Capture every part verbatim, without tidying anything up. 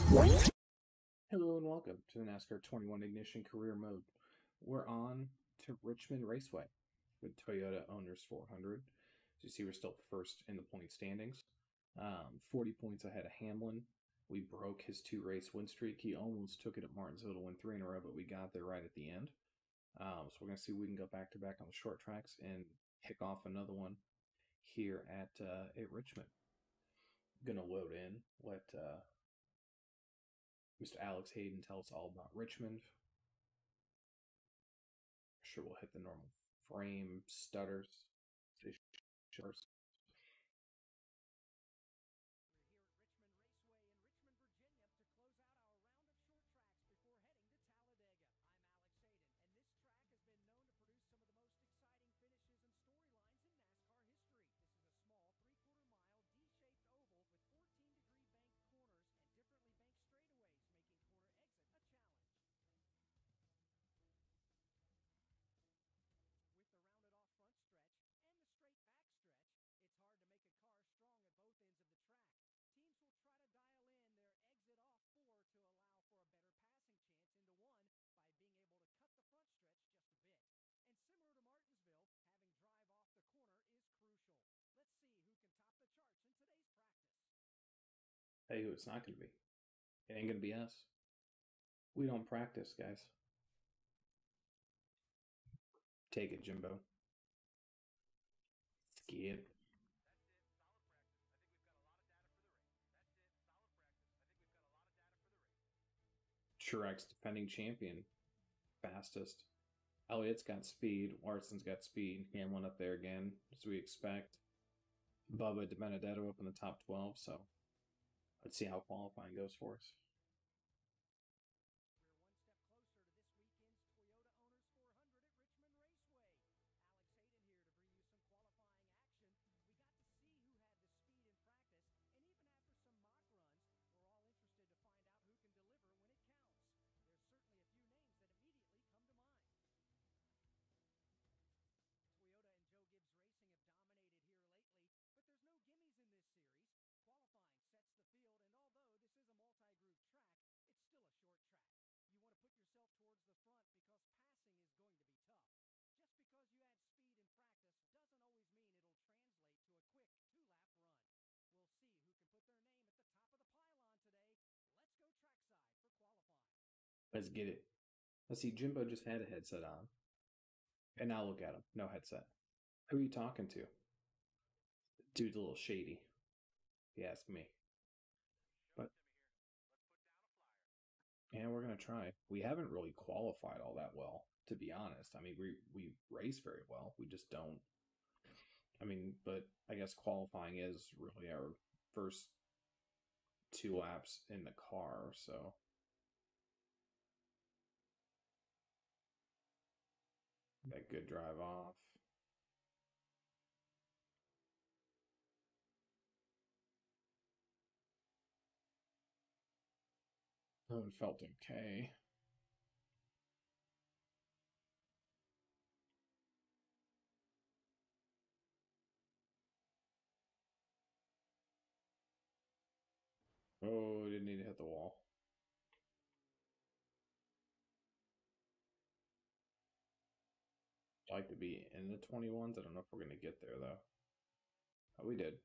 Hello and welcome to the NASCAR twenty-one Ignition Career Mode. We're on to Richmond Raceway with Toyota Owners four hundred. As you see, we're still first in the point standings, um, forty points ahead of Hamlin. We broke his two-race win streak. He almost took it at Martinsville to win three in a row, but we got there right at the end. Um, so we're going to see if we can go back-to-back on the short tracks and kick off another one here at, uh, at Richmond. Going to load in, let uh, Mister Alex Hayden tell us all about Richmond. Sure, we'll hit the normal frame stutters. Hey, who it's not going to be. It ain't going to be us. We don't practice, guys. Take it, Jimbo. Ski it. Truex, defending champion. Fastest. Elliott's got speed. Larson's got speed. Hamlin up there again, as we expect. Bubba DiBenedetto up in the top twelve, so let's see how qualifying goes for us. Let's get it. Let's see, Jimbo just had a headset on. And now look at him. No headset. Who are you talking to? Dude's a little shady. If you ask me. But yeah, we're gonna try. We haven't really qualified all that well, to be honest. I mean, we we race very well. We just don't. I mean, but I guess qualifying is really our first two laps in the car, so. That good drive off. Oh, it felt okay. Oh, didn't need to hit the wall. I'd like to be in the twenty-ones. I don't know if we're going to get there, though. Oh, we did.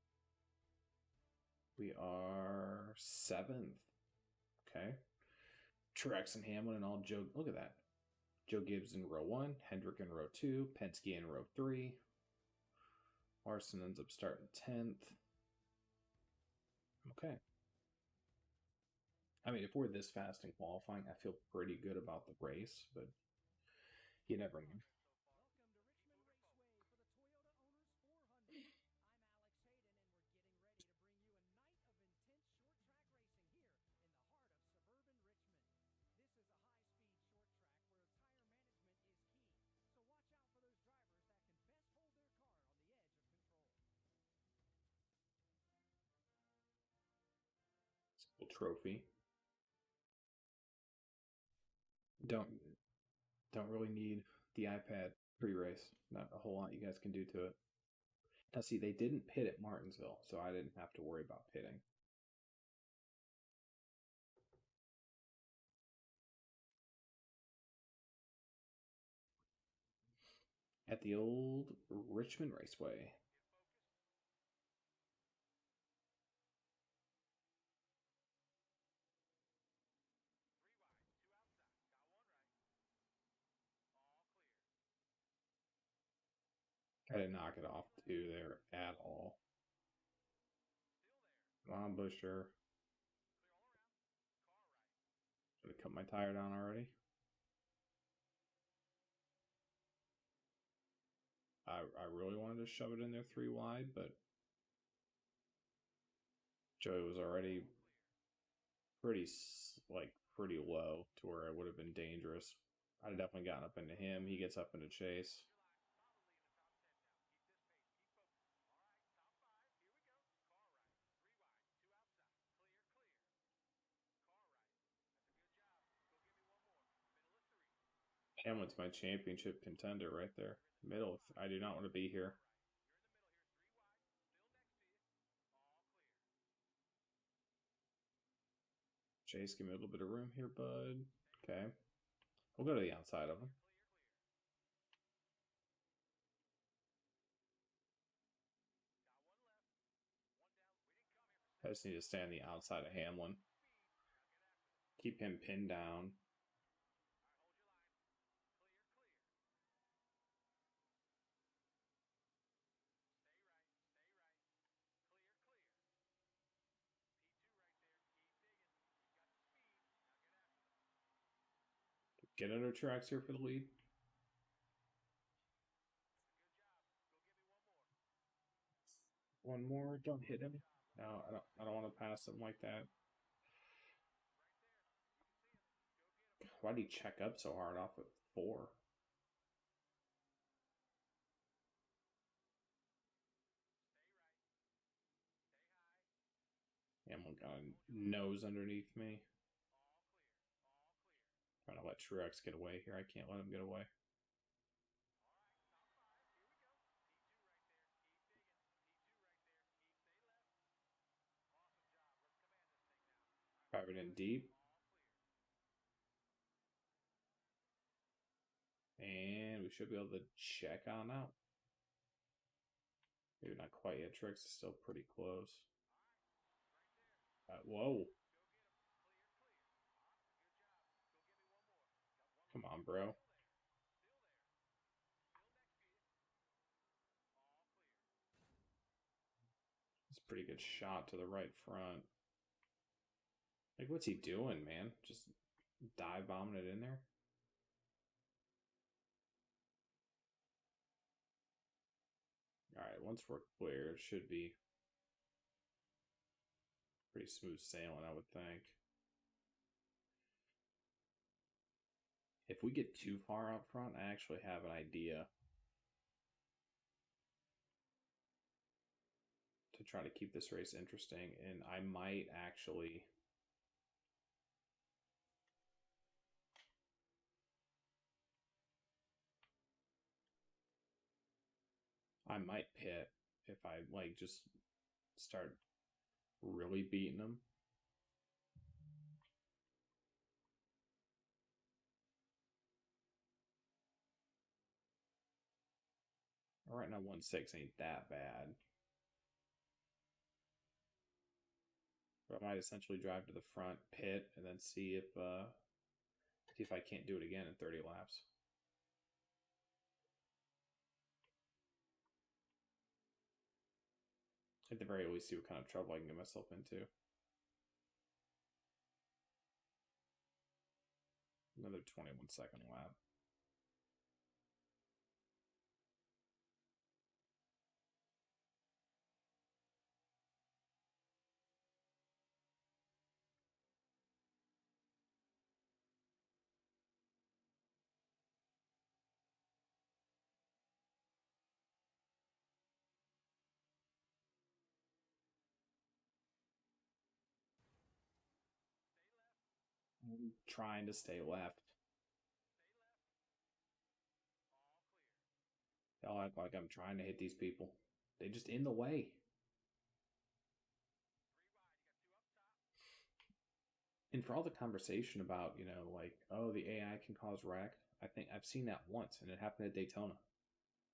We are seventh. Okay. Truex and Hamlin and all Joe. Look at that. Joe Gibbs in row one, Hendrick in row two, Penske in row three. Larson ends up starting tenth. Okay. I mean, if we're this fast in qualifying, I feel pretty good about the race, but you never know. Trophy. Don't don't really need the iPad pre-race. Not a whole lot you guys can do to it. Now, see, they didn't pit at Martinsville, so I didn't have to worry about pitting. at the old Richmond Raceway. I didn't knock it off too there at all. Come on, Busher. Should have cut my tire down already. I, I really wanted to shove it in there three wide, but Joey was already pretty, like, pretty low to where it would have been dangerous. I'd have definitely gotten up into him. He gets up into Chase. Hamlin's my championship contender right there. Middle. I do not want to be here. Chase, give me a little bit of room here, bud. Okay. We'll go to the outside of him. I just need to stay on the outside of Hamlin. Keep him pinned down. Get under tracks here for the lead. One more. Don't hit him. No, I don't. I don't want to pass him like that. Why did he check up so hard off at four? Hamlin got a nose underneath me. Trying to let Truex get away here. I can't let him get away. Drive it in deep. And we should be able to check on out. Maybe not quite yet. Truex is still pretty close. Uh, whoa. Come on, bro. It's a pretty good shot to the right front. Like, what's he doing, man? Just dive bombing it in there? Alright, once we're clear, it should be pretty smooth sailing, I would think. If we get too far out front, I actually have an idea to try to keep this race interesting, and I might actually I might pit if I like just start really beating them. Right now, one six ain't that bad. But I might essentially drive to the front, pit, and then see if uh, see if I can't do it again in thirty laps. At the very least, see what kind of trouble I can get myself into. Another twenty-one second lap. I'm trying to stay left. They'll act like I'm trying to hit these people. They just in the way. And for all the conversation about, you know, like, oh, the A I can cause wreck, I think I've seen that once, and it happened at Daytona.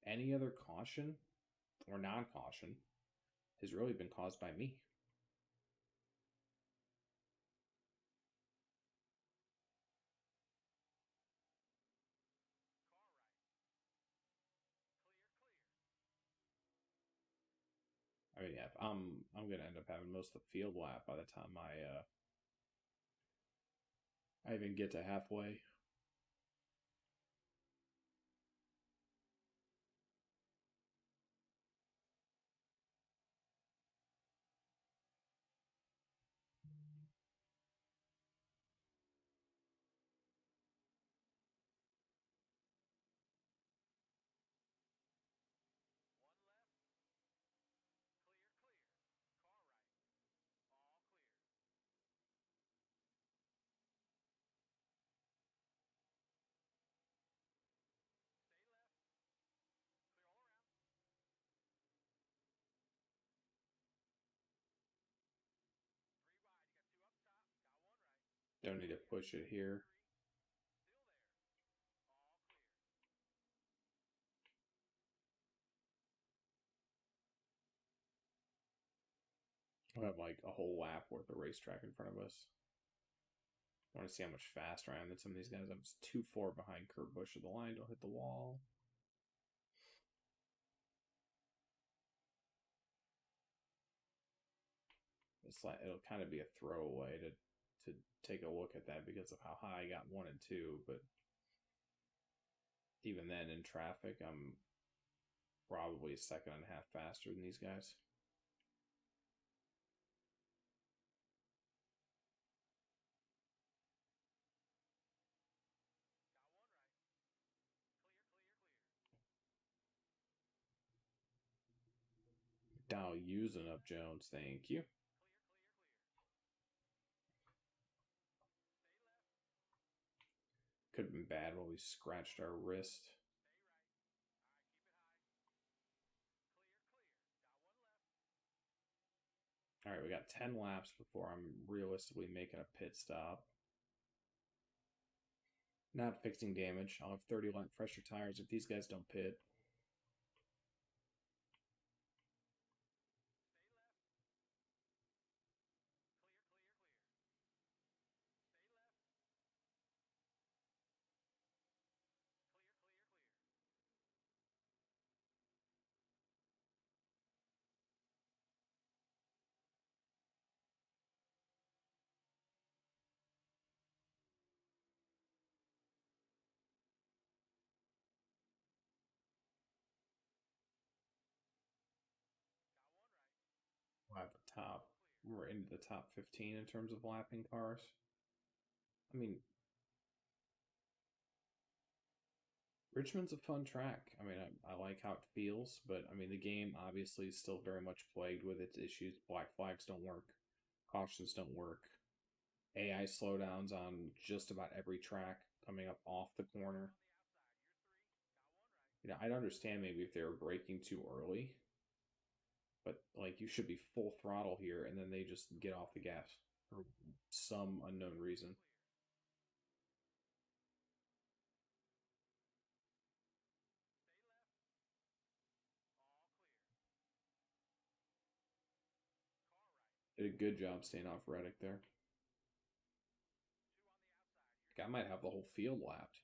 Any other caution or non-caution has really been caused by me. I mean, yeah, I'm I'm gonna end up having most of the field lap by the time I uh I even get to halfway. Don't need to push it here. We have like a whole lap worth of racetrack in front of us. I want to see how much faster I am than some of these guys. I'm just too far behind Kurt Busch at the line. Don't hit the wall. It's like it'll kind of be a throwaway to to take a look at that because of how high I got one and two. But even then, in traffic, I'm probably a second and a half faster than these guys. Dow using up Jones. Thank you. Could have been bad when we scratched our wrist. All right, we got ten laps before I'm realistically making a pit stop. Not fixing damage. I'll have thirty lap fresher tires if these guys don't pit. We'll have the top. We're into the top fifteen in terms of lapping cars. I mean, Richmond's a fun track. I mean, I, I like how it feels, but I mean, the game obviously is still very much plagued with its issues. Black flags don't work, cautions don't work, A I slowdowns on just about every track coming up off the corner. You know, I'd understand maybe if they were braking too early, but like you should be full throttle here, and then they just get off the gas for some unknown reason. Did a good job staying off Reddick there. I might have the whole field lapped.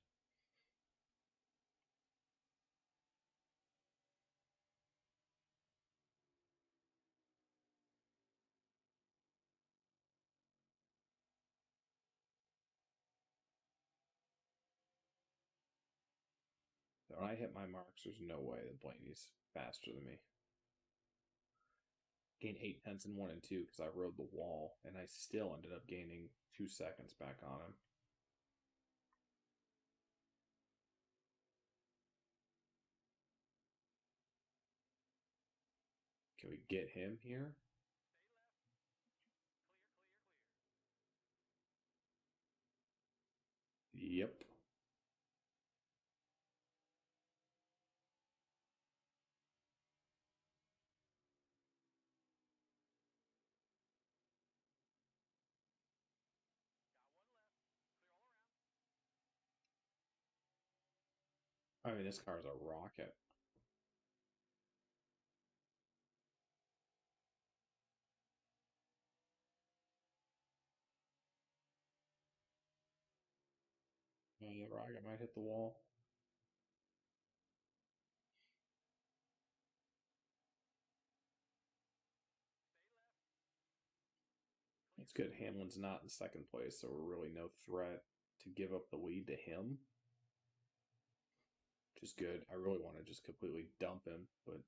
When I hit my marks, there's no way that Blaney's faster than me. Gained eight tenths in one and two because I rode the wall, and I still ended up gaining two seconds back on him. Can we get him here? Yep. I mean, this car is a rocket. Oh, the rocket might hit the wall. It's good. Hamlin's not in second place, so we're really no threat to give up the lead to him. Which is good. I really want to just completely dump him, but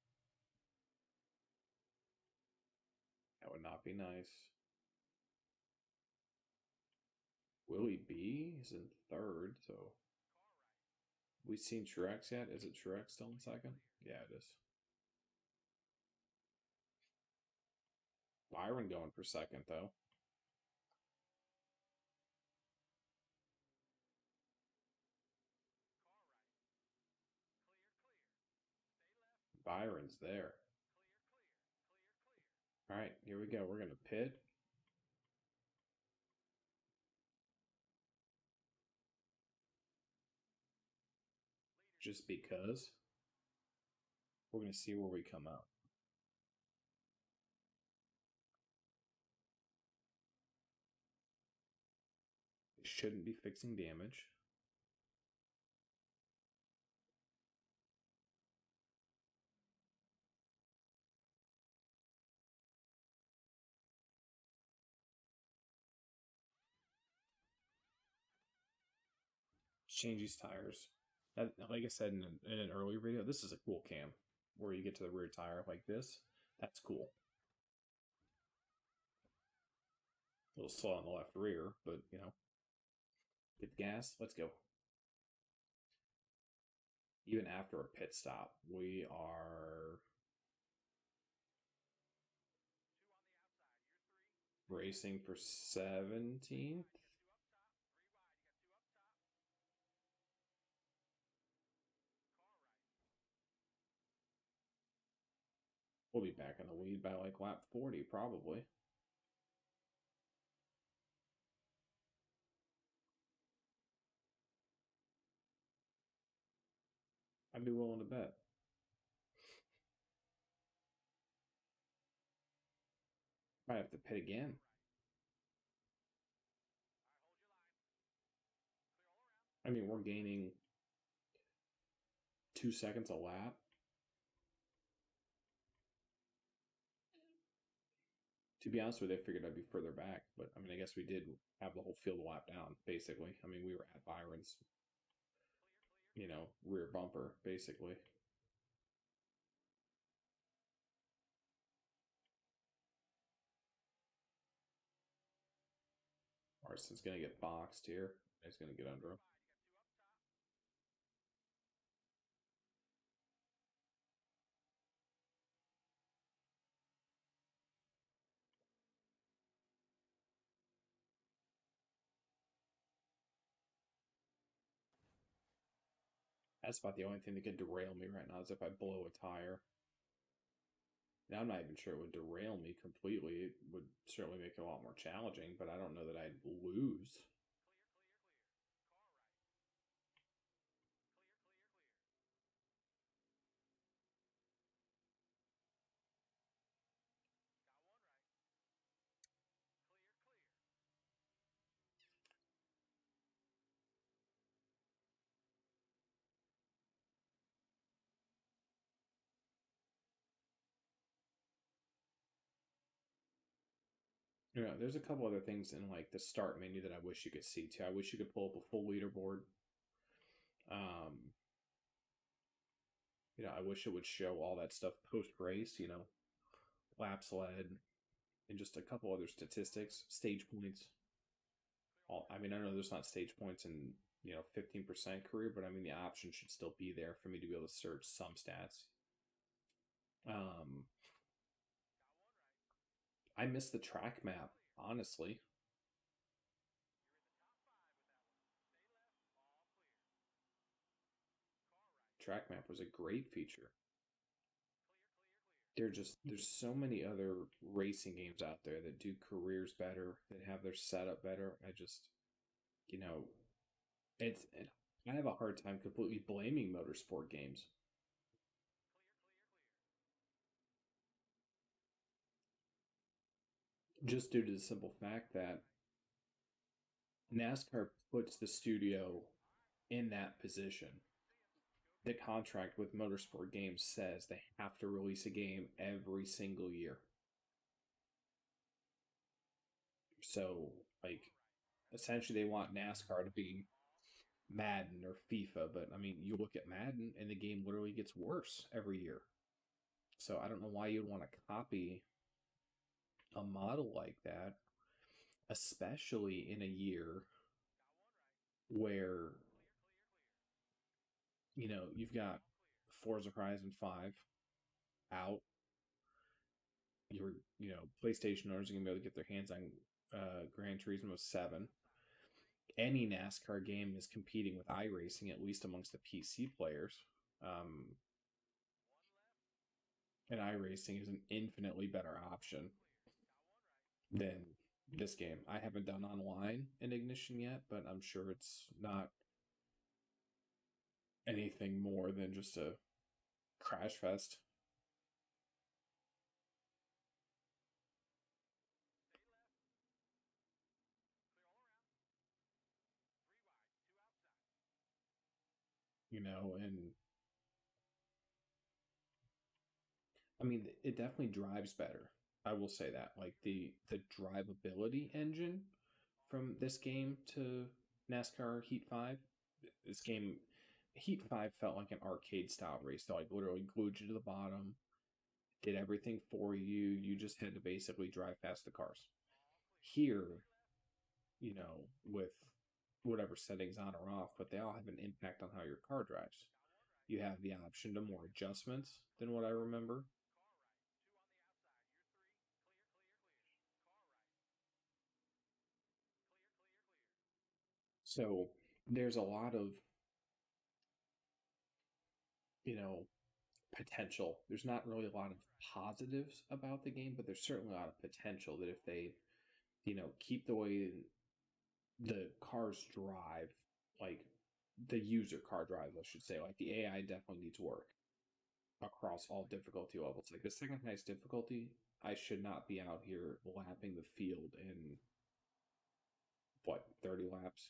that would not be nice. Willie B is in third, so we seen Truex yet? Is it Truex still in second? Yeah, it is. Byron going for second though. Byron's there. All right, here we go. We're gonna pit. Just because we're gonna see where we come out. It shouldn't be fixing damage. Change these tires. That, like I said in an, in an earlier video, this is a cool cam where you get to the rear tire like this. That's cool. A little slow on the left rear, but you know, get the gas. Let's go. Even after a pit stop, we are racing for seventeenth. We'll be back in the lead by like lap forty, probably. I'd be willing to bet. Might have to pit again. I mean, we're gaining two seconds a lap. To be honest with you, I figured I'd be further back, but I mean, I guess we did have the whole field lap down, basically. I mean, we were at Byron's, you know, rear bumper, basically. Marston's going to get boxed here. He's going to get under him. That's about the only thing that could derail me right now is if I blow a tire. Now, I'm not even sure it would derail me completely. It would certainly make it a lot more challenging, but I don't know that I'd lose. You know, there's a couple other things in like the start menu that I wish you could see too. I wish you could pull up a full leaderboard. Um, you know, I wish it would show all that stuff post race. You know, laps led, and just a couple other statistics, stage points. All I mean, I know there's not stage points in you know fifteen percent career, but I mean the option should still be there for me to be able to search some stats. Um, I miss the track map, honestly. Track map was a great feature. There just there's so many other racing games out there that do careers better, that have their setup better. I just you know it's it, I have a hard time completely blaming motorsport games just due to the simple fact that NASCAR puts the studio in that position. The contract with Motorsport Games says they have to release a game every single year. So, like, essentially, they want NASCAR to be Madden or FIFA, but I mean, you look at Madden and the game literally gets worse every year. So, I don't know why you'd want to copy a model like that, especially in a year where, you know, you've got Forza Horizon five out. Your, you know, PlayStation owners are going to be able to get their hands on uh, Gran Turismo seven. Any NASCAR game is competing with iRacing, at least amongst the P C players. Um, and iRacing is an infinitely better option than this game. I haven't done online in Ignition yet, but I'm sure it's not anything more than just a crash fest. You know, and I mean, it definitely drives better. I will say that. Like the the drivability engine from this game to NASCAR Heat five, this game Heat five felt like an arcade style race. They like literally glued you to the bottom, did everything for you. You just had to basically drive past the cars. Here, you know, with whatever settings on or off, but they all have an impact on how your car drives. You have the option to more adjustments than what I remember. So there's a lot of, you know, potential. There's not really a lot of positives about the game, but there's certainly a lot of potential that if they, you know, keep the way the cars drive, like the user car drives, I should say, like the A I definitely needs work across all difficulty levels. Like the second highest difficulty, I should not be out here lapping the field in what, thirty laps,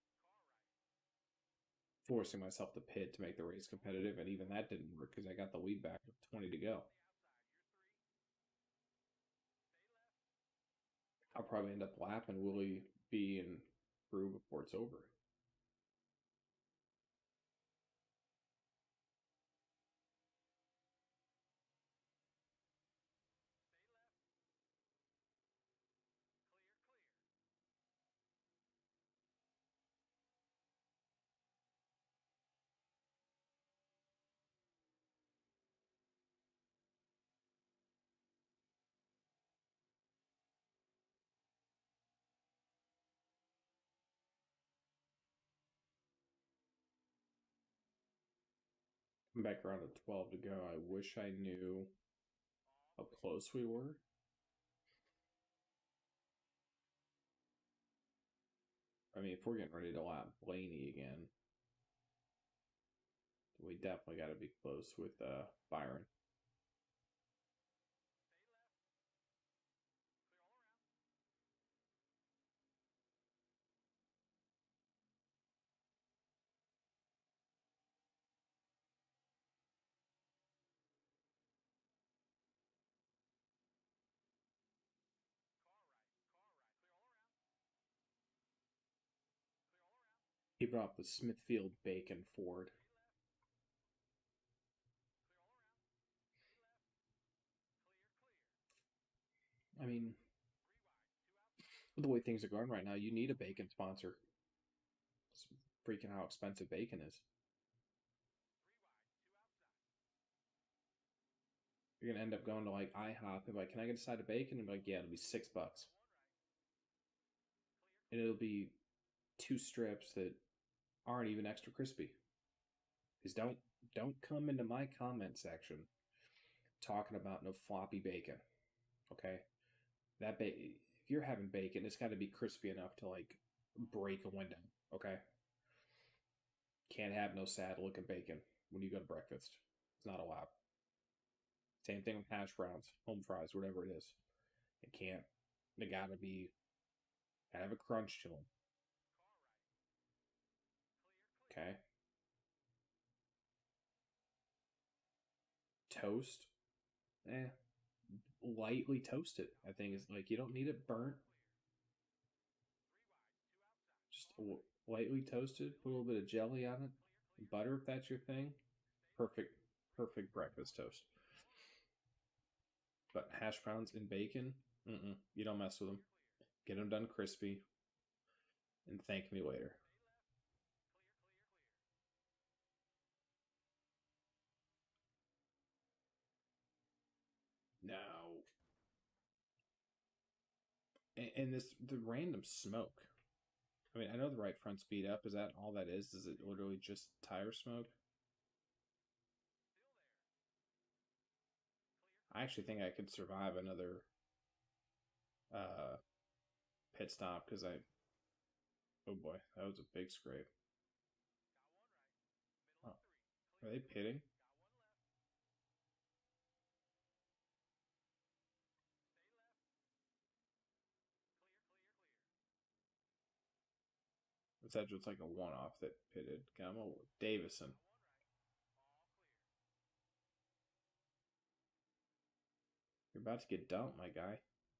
forcing myself to pit to make the race competitive, and even that didn't work because I got the lead back with twenty to go. I'll probably end up lapping Willie B and Brew before it's over. I'm back around to twelve to go. I wish I knew how close we were. I mean, if we're getting ready to lap Blaney again, we definitely got to be close with uh, Byron. He brought the Smithfield Bacon Ford. I mean, with the way things are going right now, you need a bacon sponsor. It's freaking how expensive bacon is. You're gonna end up going to like IHOP and like, can I get a side of bacon? And be like, yeah, it'll be six bucks, and it'll be two strips that aren't even extra crispy. Is don't don't come into my comment section talking about no floppy bacon. Okay, that ba- if you're having bacon, it's got to be crispy enough to like break a window. Okay, can't have no sad looking bacon when you go to breakfast. It's not allowed. Same thing with hash browns, home fries, whatever it is. It can't. They gotta be have a crunch to them. Okay. Toast. Eh. Lightly toasted. I think is like you don't need it burnt. Just lightly toasted. Put a little bit of jelly on it. Butter if that's your thing. Perfect. Perfect breakfast toast. But hash browns and bacon. Mm-mm, you don't mess with them. Get them done crispy, and thank me later. No. And, and this the random smoke. I mean, I know the right front's beat up. Is that all that is? Is it literally just tire smoke? I actually think I could survive another uh, pit stop because I. Oh boy, that was a big scrape. Oh, are they pitting? Is that just like a one off that pitted? Gamo Davison. You're about to get dumped, my guy.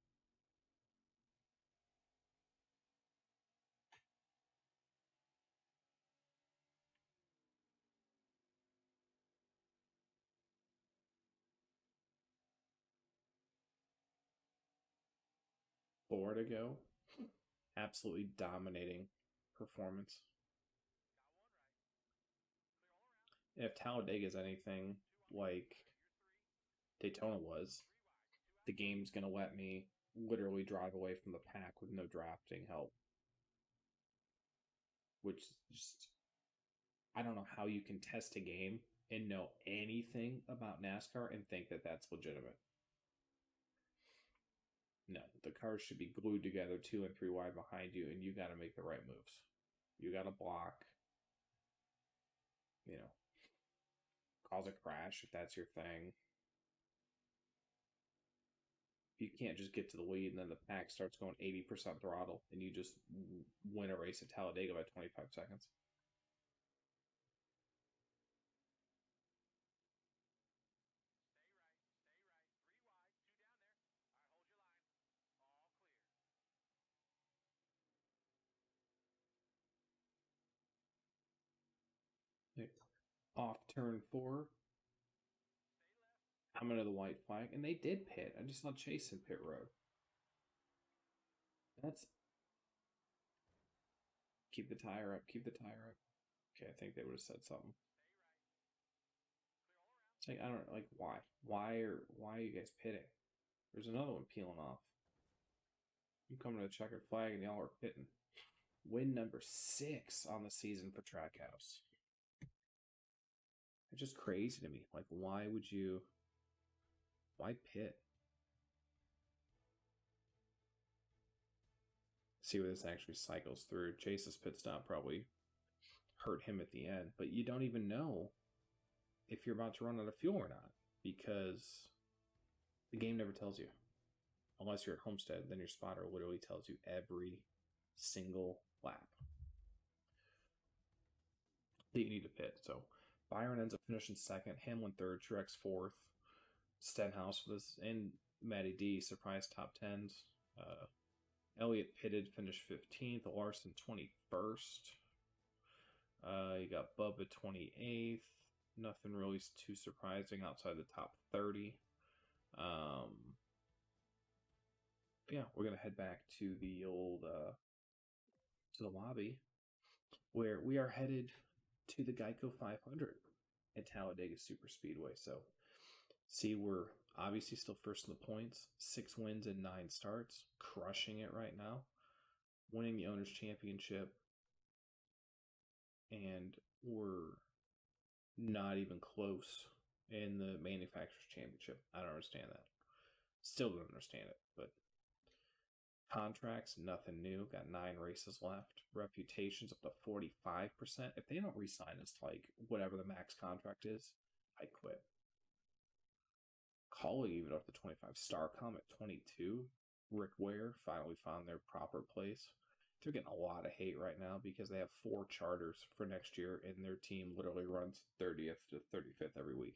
Four to go. Absolutely dominating performance. If Talladega is anything like Daytona was, the game's going to let me literally drive away from the pack with no drafting help, which just, I don't know how you can test a game and know anything about NASCAR and think that that's legitimate. No, the cars should be glued together two and three wide behind you, and you got to make the right moves. You got to block, you know, cause a crash if that's your thing. You can't just get to the lead and then the pack starts going eighty percent throttle and you just win a race at Talladega by twenty-five seconds. Off turn four, I'm into the white flag, and they did pit. I just saw Chase in pit road. That's keep the tire up, keep the tire up. Okay, I think they would have said something. It's like I don't like why, why are why are you guys pitting? There's another one peeling off. You come to the checkered flag and y'all are pitting. Win number six on the season for Trackhouse. It's just crazy to me. Like, why would you? Why pit? See where this actually cycles through. Chase's pit stop probably hurt him at the end, but you don't even know if you're about to run out of fuel or not because the game never tells you. Unless you're at Homestead, then your spotter literally tells you every single lap that you need to pit. So Byron ends up finishing second, Hamlin third, Truex fourth, Stenhouse was and Matty D surprise top tens. Uh, Elliott pitted, finished fifteenth, Larson twenty-first. Uh, you got Bubba twenty-eighth. Nothing really too surprising outside the top thirty. Um, yeah, we're gonna head back to the old uh, to the lobby where we are headed to the Geico five hundred at Talladega Super Speedway. So, see, we're obviously still first in the points, six wins and nine starts, crushing it right now, winning the Owners' Championship, and we're not even close in the Manufacturers' Championship. I don't understand that. Still don't understand it, but contracts, nothing new. Got nine races left. Reputation's up to forty-five percent. If they don't re-sign us to like whatever the max contract is, I quit. Calling even up to twenty-five. Starcom at twenty-two. Rick Ware finally found their proper place. they're getting a lot of hate right now because they have four charters for next year, and their team literally runs thirtieth to thirty-fifth every week.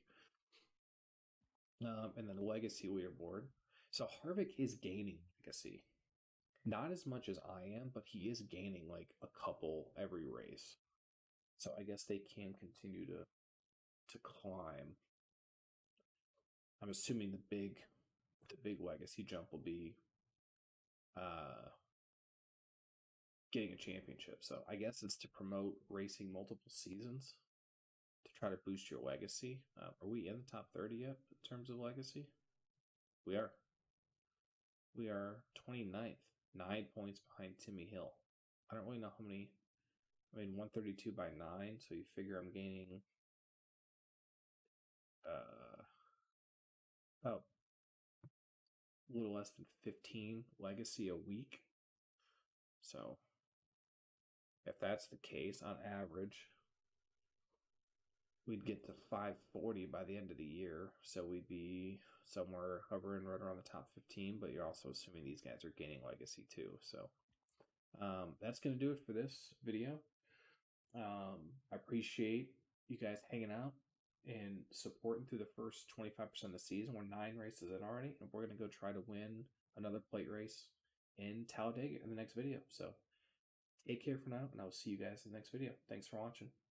Um, and then the legacy leaderboard. So Harvick is gaining legacy. Not as much as I am, but he is gaining like a couple every race. So I guess they can continue to to climb. I'm assuming the big the big legacy jump will be uh getting a championship. So I guess it's to promote racing multiple seasons to try to boost your legacy. Uh, are we in the top thirty yet in terms of legacy? We are. We are twenty-ninth, nine points behind Timmy Hill. I don't really know how many. I mean, one thirty-two by nine, so you figure I'm gaining uh, oh, a little less than fifteen legacy a week. So if that's the case, on average, we'd get to five forty by the end of the year. So we'd be somewhere hovering right around the top fifteen, but you're also assuming these guys are gaining legacy too. So um, that's going to do it for this video. Um, I appreciate you guys hanging out and supporting through the first twenty-five percent of the season. We're nine races in already, and we're going to go try to win another plate race in Talladega in the next video. So take care for now, and I will see you guys in the next video. Thanks for watching.